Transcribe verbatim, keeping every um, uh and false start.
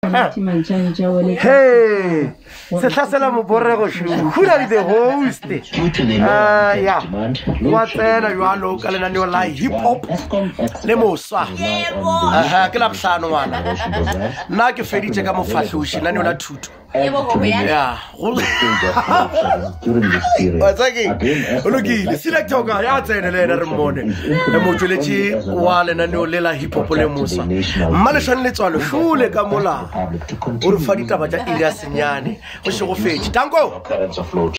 Hey, se hlasela moborego shu. Hula di the host. Ah, yeah. What's that? You are local and you like hip hop. Le moswa. Aha, ke la phlano wana. Na ke feditse ka mofahloshi na nyola thuto. Yeah. What's that? Ologile, select ga ya tsene le re mmone. Le motsweletsi wa le na nyolela hip hop le moswa. Mmale shane le tswalo shule ka mola. O re fa ditaba tja Elias Nyane. Go se go fetsi. Tanko.